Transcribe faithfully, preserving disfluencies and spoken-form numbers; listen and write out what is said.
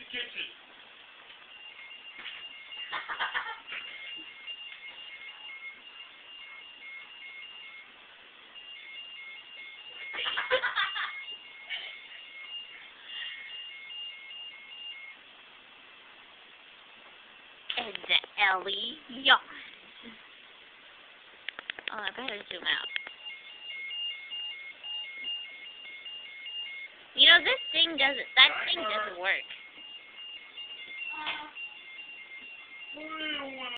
kitchen. And Ellie, yeah. Oh, I better zoom out. You know, this thing doesn't, that thing doesn't work.